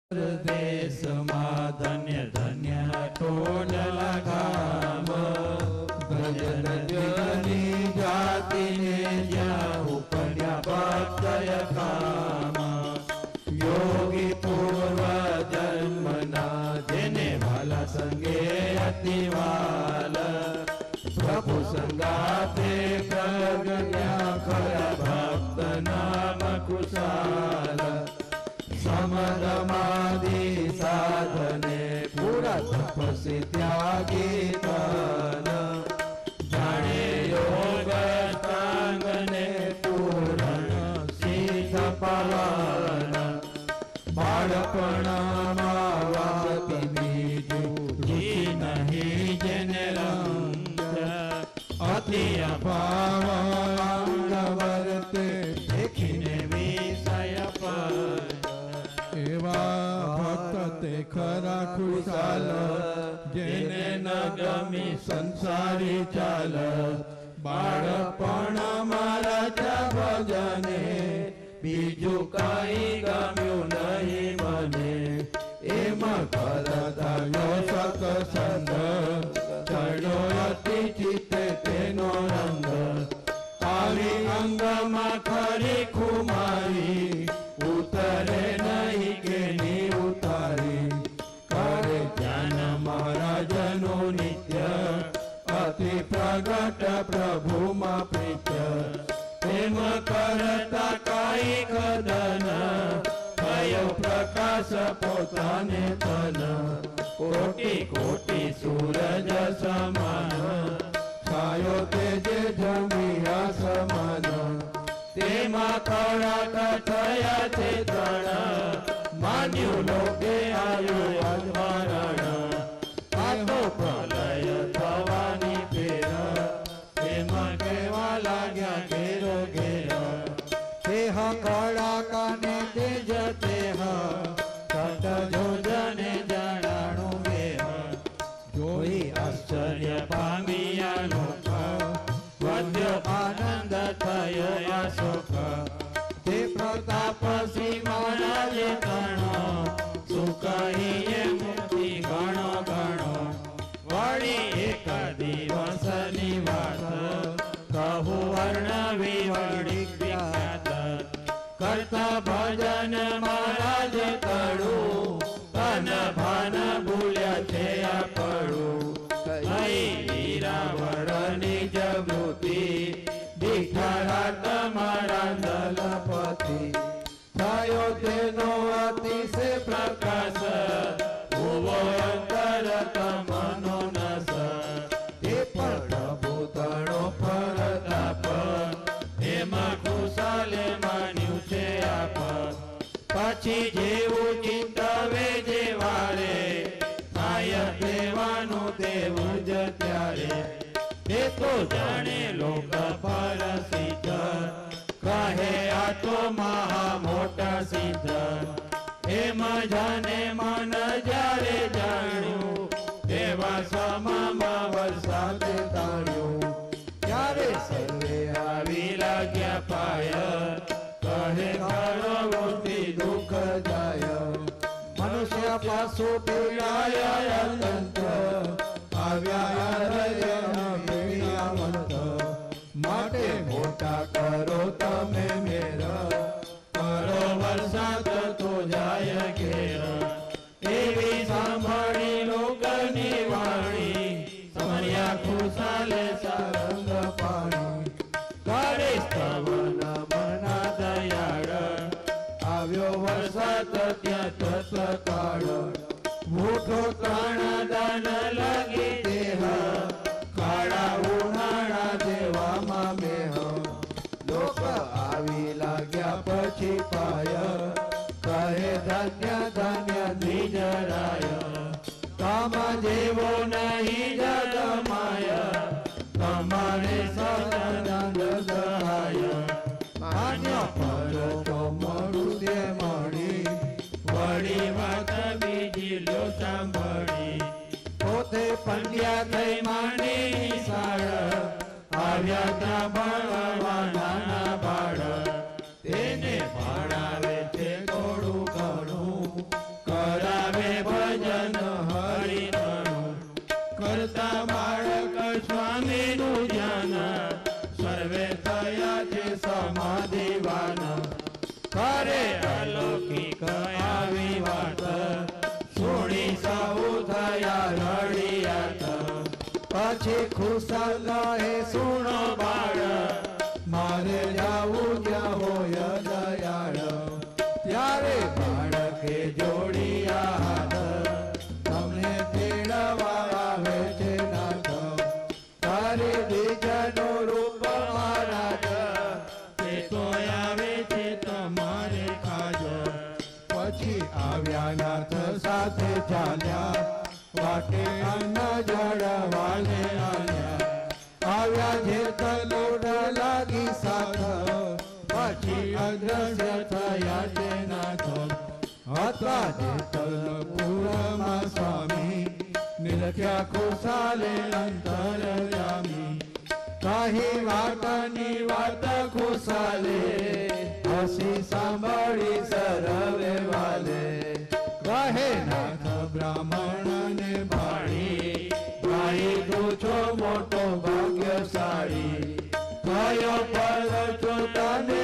देश में धन्य धन्य टोडला गाम भजन जनी जाति ने ज्या उपन्या भक्तय काम योगी पूर्व जन्मना जेने वाला संगे अति वाला प्रभु संगाते प्रगण्या खरा भक्त नाम कुशाल समदमादि साधने पूरा तपस्वी त्यागी तन जाने योग तांगने पूर्ण सिद्ध पवन बाळपणमा वापी बीजू जी नहीं जने रंग अति अभाव वर्ते देखिने विषय पर एवा भक्त ते खरा खुशाल जेने न गमी संसारी चाल बाळपण मारा भजने बीजू काई गम्यू नहीं मने एम करता नो सत्संग चढ़ो अति चित्ते तेनो रंग आवी अंग में खरी खुमारी उतरे नहीं के नी उतारी करे ज्ञान महाराजनो नित्य अति प्रगट प्रभु मा प्रीत्य प्रेम करता काई कदन भयो प्रकाश पोताने तन कोटि कोटि सूरज समान छायो तेजे जमिया समान तेमा कड़ाक थया थे तण मान्यु लोके आयु अधमरण आतो प्रलय थवानी फेर तेमा केवा लाग्या घेरो घेर तेह कड़ाक ने तेज तेह तट जोजने जणाणु गेह जोई आश्चर्य पामिया लोक वद्य आनंद थयो अशोक ते प्रताप श्री महाराज गणो सुखहिये मुक्ति गणो गणो वड़ी एक दिवस नी वात कहु वर्णवी वड़ी विख्यात करता भजन महाराज कड़ू तन भान भूल्या थे पड़ू वीरावर निज वृत्ति दीठा तमारा दलपति थयो तेनो अतिशय प्रकाश हुवो अंतर तमनो नस ते प्रभु तणो परताप एमा कुशाले मान्यु छे आप पछी जेवू चिंतवे जेवारे आय देवानु देव ज त्यारे ते तो जाने लोक परसिद्ध कहे आ तो महा मोटा सिद्ध एम जाने मन जारे जाण्यु देवा समा वरसादे ताण्यु त्यारे सर्वे आवी लाग्या पाय कहे करो गोष्ठी दुख जाय मनुष्य पासो पीड़ाय अनंत आव्या हृदयमंत माटे मोटा करो तमे मेरा करो वरसाद तो जाय घेर एवी सांभळी लोकनी वाणी समर्या खुशाले सारंग पाणी करे स्तवन मना दयाळ आव्यो वरसाद त्या तत्काळ मोठो प्राणदान लगी देह काळा उन्हाळा देवा मेह लोक आवी लाग्या पछी पाय कहे धन्य धन्य निजराय काम जेवो नहीं जग माय तमारे सदानंद सहाय मान्य पर तो मरु दे मणी वड़ी वात बीजी लो सांभळी पोते पंड्या थई मानी साळ आव्या ता भगवाना बाळ तेने भाणावे ते थोड़ू घणू પછી ખુશાલ કહે સુણો બાળ મારે જાવું જ્યાં હોય દયાળ ત્યારે બાળકે જોડિયા હાથ તમને તેડવા આવે છે નાથ તારે બીજાનો રૂપ મહારાજ તે તો આવે છે તમારે કાજ પછી આવ્યા નાથ સાથે ચાલ્યા વાટે અન્ન જળવાને આલ્યા આવ્યા જે તલોડ લાગી સાથ પછી અદ્રશ્ય થયા તે નાથ હતા જે તલપુરમાં સ્વામી નિરખ્યા ખુશાલે અંતરયામી કહી વાતની વાત ખુશાલે હસી સાંભળી સરવે વાલે કહે નાથ બ્રાહ્મણ ને ભાણી ભાઈ તું છો મોટો ભાગ્યશાળી કયો પદ છો તને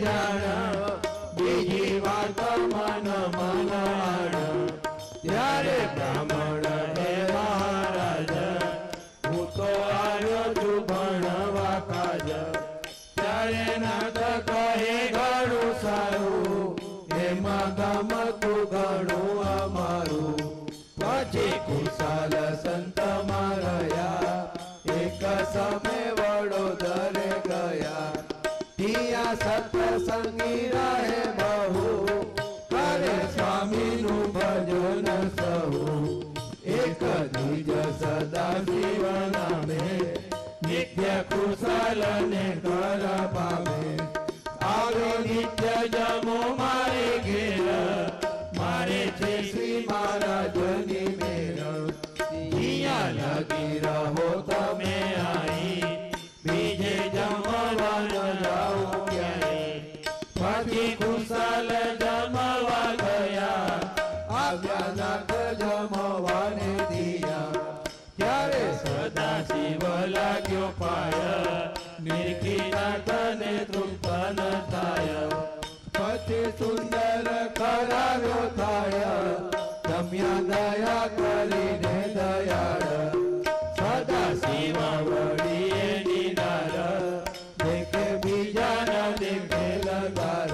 જાણ બીજી વાત મન મનાણ ત્યારે બ્રાહ્મણ હે મહારાજ હું તો આવ્યો છું ભણવા કાજ ત્યારે નાથ કહે ઘણું સારું એમાં ગમતું ઘણું અમારું પછી ખુશાલ સંતમાં રહ્યા એક સમય વડોદરે ગયા ત્યાં સત્સંગી રહે બહુ કરે સ્વામીનું ભજન સહુ એક નિજ સદા શિવ નામે નિત્ય ખુશાલ ને કર પામે આવે નિત્ય જમો મારે ઘેર મારે છે શ્રી મહારાજની મેર અહીંયા લગી રહો તમે આઈ બીજે જમવા ન જાઓ ક્યાંય પછી ખુશાલ જમવા ગયા આવ્યા નાથ જમવાને દિયા ત્યારે સદા શિવ લાગ્યો પાય નિરખી નાથને તૃપ્ત ન થાય પછી સુંદર કરાવ્યો થાય જમ્યા દયા કરીને દયાળ સદા શિવ વળી એની નાર દેખે બીજા ન દેખે લગાર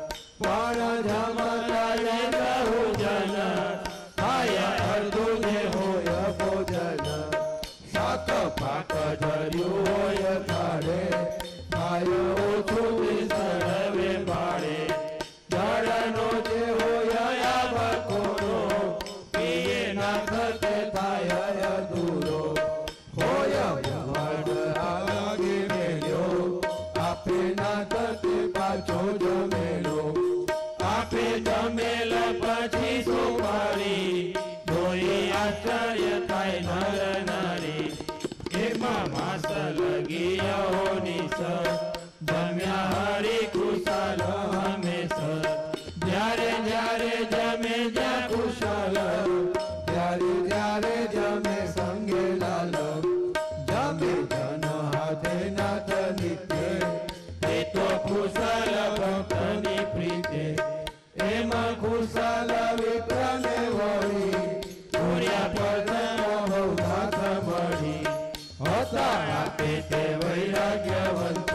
પણ જમતા બહુ જન થાય અર્ધું ને હોય ભોજન શાક પાક ધર્યું હોય થાળે ખાય ઓછું વિસરવે પાડે જળનો જે હોય બકોરો પીએ નાથ તે થાય અધૂરો હોય ભગવાન આગે મેલ્યો આપે નાથ તે પાછો જમેલો આપે જમેલ પછી સોપારી જોઈ આશ્ચર્ય થાય નર નારી એમાં માસ લગી અહોનિસ જમ્યા હરી ખુશાલ હમેશ જ્યારે જ્યારે જમે જ્યાં ખુશાલ ત્યારે ત્યારે જમે સંગે લાલ જમે જન હાથે નાથ નિત્ય તે તો ખુશાલ ભક્તની પ્રીતે એમાં ખુશાલ વિપ્રને વળી પૂર્યા પદનો બહુ નાથ મળી હતા આપે તે વૈરાગ્યવંત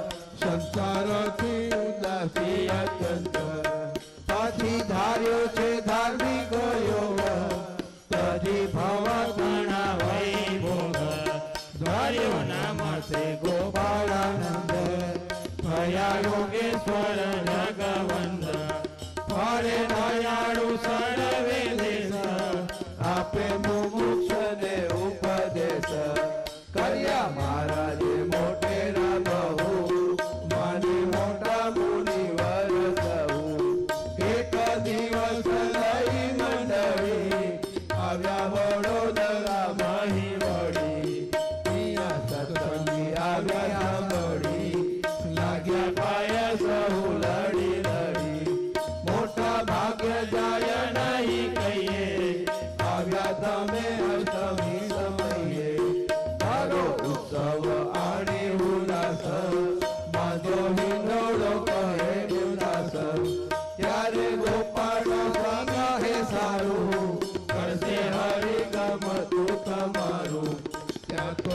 સંસારથી ઉદાસી અત્યંત પછી ધાર્યો છે ધાર્મિક યોગ તજી ભવ ગણા વૈભોગ ધાર્યો નામ છે ગોપાળાનંદ ભયા યોગેશ્વર જગવંદ ફરે દયાળુ સર્વે દેશ આપે મુમુક્ષને ઉપદેશ કર્યા મહારાજે મોટેરા બહુ માની મોટા મુનિવર સહુ એક દિવસ લઈ મંડળી આવ્યા વડોદરા મહી વળી ત્યાં સત્સંગી આવ્યા સાંભળી લાગ્યા પાય સહુ લડી લડી મોટા ભાગ્ય જાય નહીં કહીએ આવ્યા તમે અષ્ટમી સમયે તારો ઉત્સવ આણી ઉલ્લાસ બાંધો હિંડોળો કહે ઉલ્લાસ ત્યારે ગોપાળ સંગ હે સારું કરશે હરિ ગમતું તમારું ત્યાં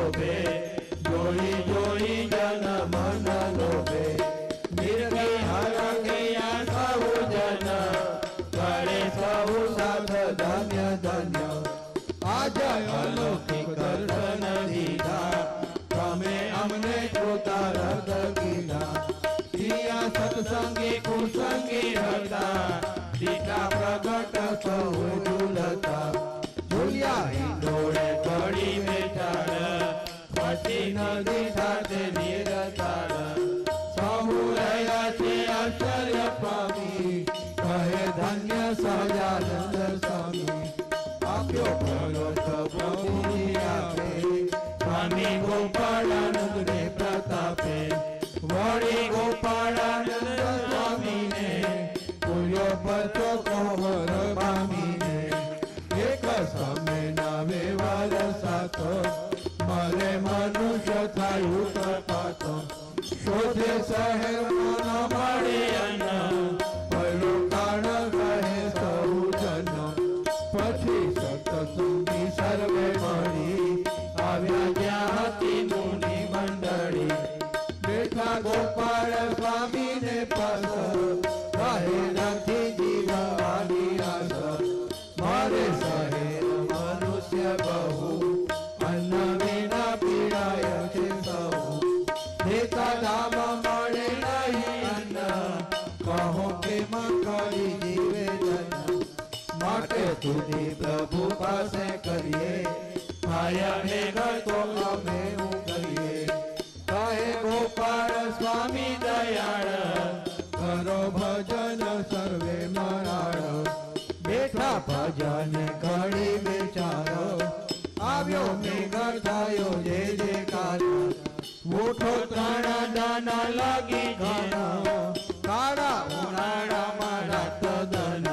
શોભે જોઈ જોઈ જન મન લોભે નિર્ગય હરગયા સૌ જન કરે સૌ સાથ ધન્ય ધન્ય આજ અલૌકિક દર્શન દીધા તમે અમને કૃતાર્થ કીધા તિયા સત્સંગી કુસંગી હતા ટીકા પ્રગટ સૌ ઝૂલતા ઝૂલ્યા હિંડોળે કડી બેઠાડ પછી નદી સાથે નિરતાડ સહુ રહ્યા છે આશ્ચર્ય પામી કહે ધન્ય સહજાનંદ સ્વામી આપ્યો ભલો પ્રભુની આપે સ્વામી ગોપાળાનંદ ને પ્રતાપે વળી ગોપાળાનંદ સ્વામીને પૂર્યો પરચો કંવર પામીને એક સમય ના વ્યવહાર સાથો મરે મનુષ્ય થયું કપાતો શોધે શહેર ન મળે અન્ન પહેલું કારણ કહે સૌ જન પછી સતસંગી સર્વે મળી આવ્યા જ્યાં હતી મુનિ મંડળી બેઠા ગોપાળ સ્વામી ને પાસ કહે નથી જીવવાની આસ મારે શહેર મનુષ્ય બહુ અન્ન વિના પીડાય છે સૌ દેતા ધામ મળે નહીં અન્ન કહો કે કરી જીવે જન માટે સુધી પ્રભુ પાસે કરીએ માયા ને ગતો અમે કરીએ કહે ગોપાળ સ્વામી દયાળ કરો ભજન સર્વે મરાળ બેઠા ભજન ઘડી વિચારો આવ્યો મેઘ થયો જે જે કાર્ય મોટો ત્રણ દાના લાગી ઘણા કાળા ઉનાળામાં રાત દન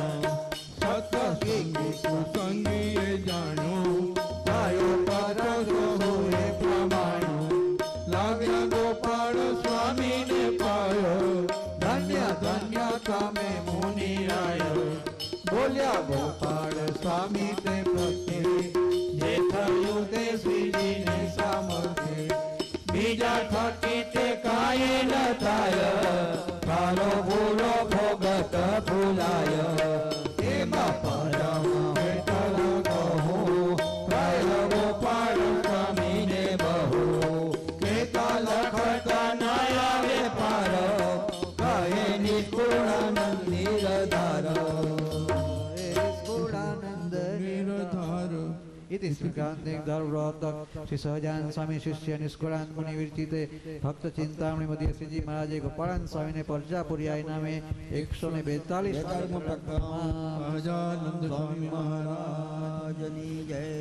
સત્સંગી કુસંગીએ જાણ્યું થયો પરસો હોય પ્રમાણ્યું લાગ્યા ગોપાળ સ્વામીને પાયો ધન્ય ધન્ય તમે મુનિ આયો બોલ્યા ગોપાળ સ્વામી તે પ્રત્યે જે થયું તે શ્રીજીને સામર્થ્ય બીજા થકી તે કાંઈ ન થાય કાલો ભૂલો ભોગત ભૂલાય એમાં પરમ હેઠળ કહું કયો ગોપાળ સ્વામીને બહુ કેતા લખતા ન આવે પાર કહે નિષ્કુળાનંદ નિરધાર इति श्रीकांतिक धर्मव्रत श्री सहजानंद स्वामी शिष्य निष्कुलानंद मुनि विरचिते भक्त चिंतामणि मध्य श्रीजी महाराज गोपाळानंद स्वामी ने परजापुरी नामे 142 सहजानंद स्वामी महाराजनी जय।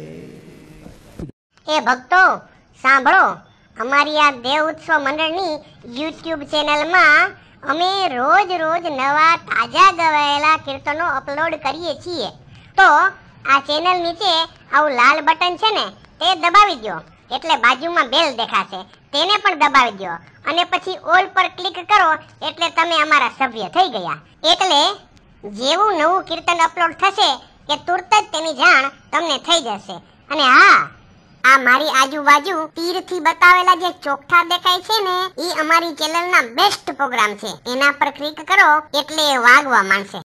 ए भक्तो सांभळो अमारी आ देव उत्सव मंडळनी YouTube चेनल में अमे रोज रोज नवा ताजा गवायेला कीर्तनो अपलोड करीए छीए तो आ चेनल नीचे आવું લાલ બટન છે ને તે દબાવી દો એટલે બાજુમાં બેલ દેખાશે તેને પણ દબાવી દો અને પછી ઓલ પર ક્લિક કરો એટલે તમે અમારા સભ્ય થઈ ગયા એટલે જેવું નવું કીર્તન અપલોડ થશે કે તુરત જ તેની જાણ તમને થઈ જશે અને હા આ મારી આજુબાજુ તીરથી બતાવેલા જે ચોકઠા દેખાય છે ને એ અમારી ચેનલના બેસ્ટ પ્રોગ્રામ છે એના પર ક્લિક કરો એટલે વાગવા માંડશે।